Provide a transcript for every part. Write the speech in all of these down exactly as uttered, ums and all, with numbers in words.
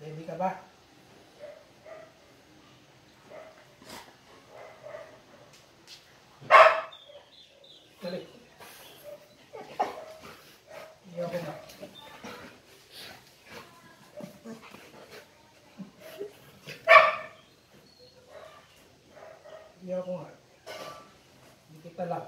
Ready ka ba? Dali. Iyaw ko na. Iyaw ko nga. Hindi kita lang.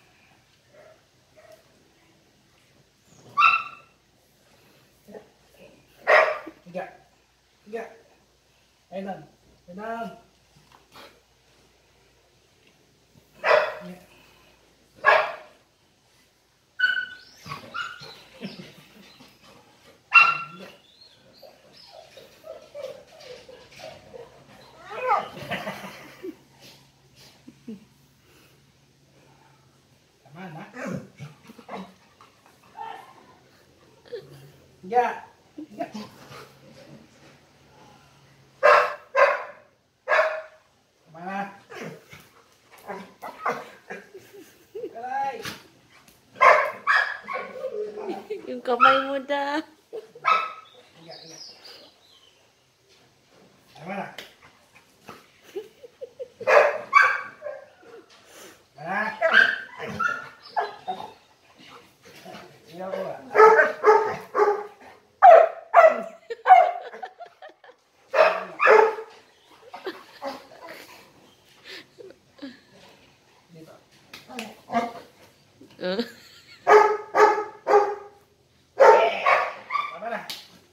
Higa. Higa. Ay lang. Ay lang. Higa. Tama na. Higa. Higa. Tama na. Aray. Yung kamay mo da. Higa, higa. Tama na. Tama na. Iyaw ko ba? Dito. Uh. Tama na.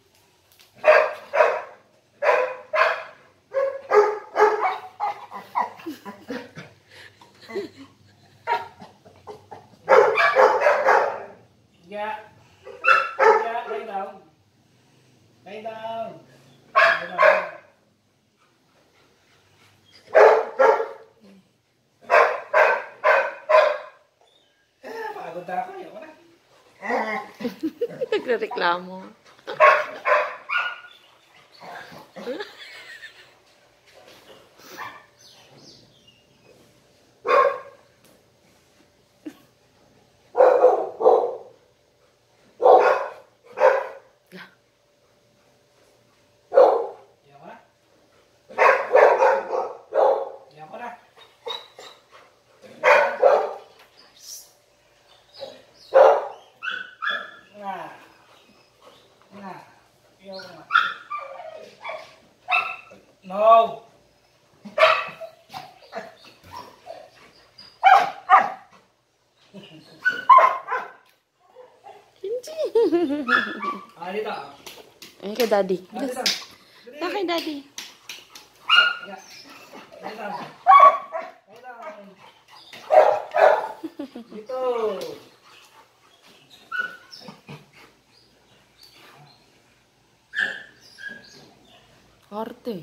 Higa. Higa. Lay down. Lay down. Lay down. Ah, pagod na ako. Ayaw ko na. Nagrereklamo. Ayaw ko na. Ayaw ko na. Nga. Nga. Ayaw ko na. No! Ah, dito. Ay, kay daddy. Ah, dito. Na kay daddy. Higa. Dito. Dito. Dito. Arte.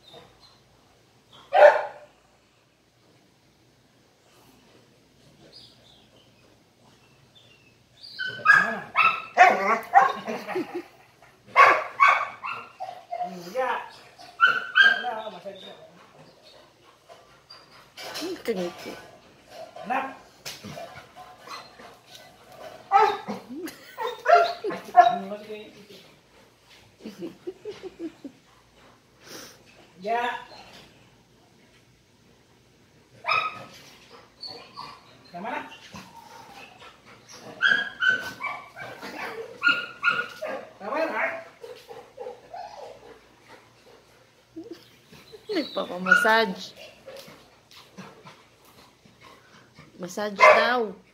Higa. Wala, masaya siya. Ang kangiti. Anak. Ya. Tama na. Tama na. Nagpapamassage. Massage daw.